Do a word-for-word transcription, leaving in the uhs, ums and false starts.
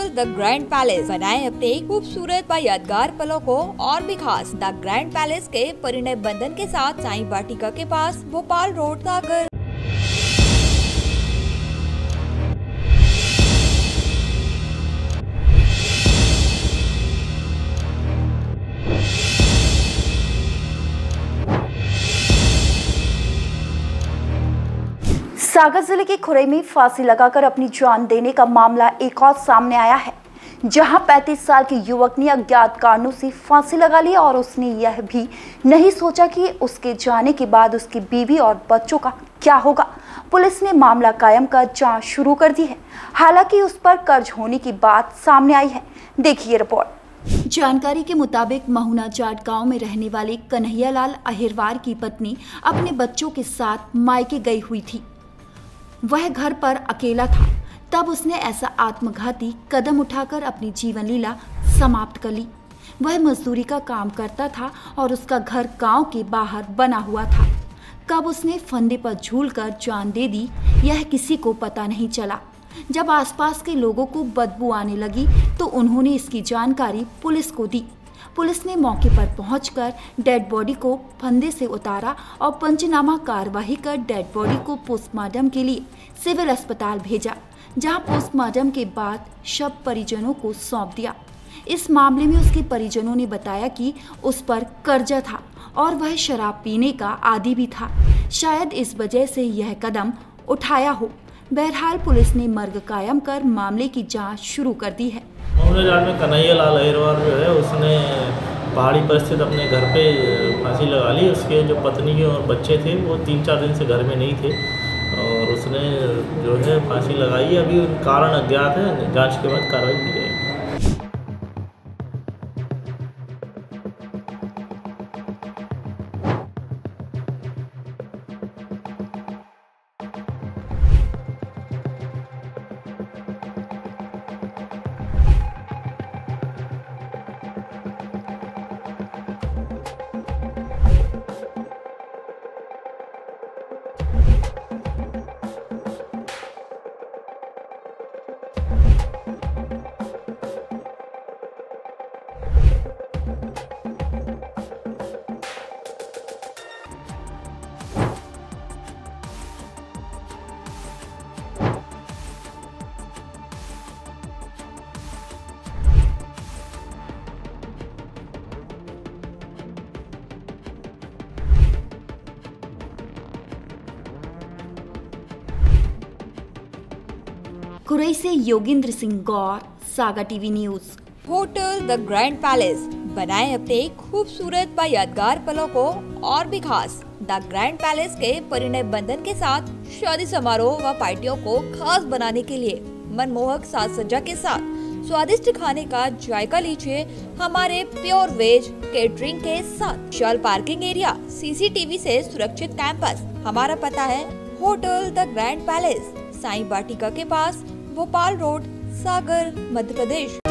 The grand palace, बनाए अपने खूबसूरत व यादगार पलों को और भी खास। द ग्रैंड पैलेस के परिणय बंधन के साथ साईं वाटिका के पास, भोपाल रोड, सागर। सागर जिले के खुरई में फांसी लगाकर अपनी जान देने का मामला एक और सामने आया है, जहां पैंतीस साल के युवक ने अज्ञात कारणों से फांसी लगा ली और उसने यह भी नहीं सोचा कि उसके जाने के बाद उसकी बीवी और बच्चों का क्या होगा। पुलिस ने मामला कायम कर जांच शुरू कर दी है। हालांकि उस पर कर्ज होने की बात सामने आई है। देखिए रिपोर्ट। जानकारी के मुताबिक महुना जाट गांव में रहने वाले कन्हैयालाल अहिरवार की पत्नी अपने बच्चों के साथ मायके गई हुई थी। वह घर पर अकेला था, तब उसने ऐसा आत्मघाती कदम उठाकर अपनी जीवन लीला समाप्त कर ली। वह मजदूरी का काम करता था और उसका घर गांव के बाहर बना हुआ था। कब उसने फंदे पर झूलकर जान दे दी, यह किसी को पता नहीं चला। जब आसपास के लोगों को बदबू आने लगी तो उन्होंने इसकी जानकारी पुलिस को दी। पुलिस ने मौके पर पहुंचकर डेड बॉडी को फंदे से उतारा और पंचनामा कार्यवाही कर डेड बॉडी को पोस्टमार्टम के लिए सिविल अस्पताल भेजा, जहां पोस्टमार्टम के बाद शव परिजनों को सौंप दिया। इस मामले में उसके परिजनों ने बताया कि उस पर कर्जा था और वह शराब पीने का आदी भी था। शायद इस वजह से यह कदम उठाया हो। बहरहाल पुलिस ने मर्ग कायम कर मामले की जांच शुरू कर दी है। महुना में कन्हैयालाल अहिरवार जो है उसने पहाड़ी पर स्थित अपने घर पे फांसी लगा ली। उसके जो पत्नी और बच्चे थे वो तीन चार दिन से घर में नहीं थे और उसने जो है फांसी लगाई। अभी कारण अज्ञात है, जांच के बाद कार्रवाई की जाएगी। खुरई से Yogendra Singh Gaur, Saga TV news. Hotel the grand palace, बनाए अपने खूबसूरत व यादगार पलों को और भी खास। द ग्रैंड पैलेस के परिणय बंधन के साथ शादी समारोह व पार्टियों को खास बनाने के लिए मनमोहक साज सज्जा के साथ स्वादिष्ट खाने का जायका लीजिए हमारे प्योर वेज केटरिंग के साथ। विशाल पार्किंग एरिया, सीसीटीवी से सुरक्षित कैंपस। हमारा पता है hotel the grand palace, Sai Vatika के पास, भोपाल रोड, सागर, मध्य प्रदेश।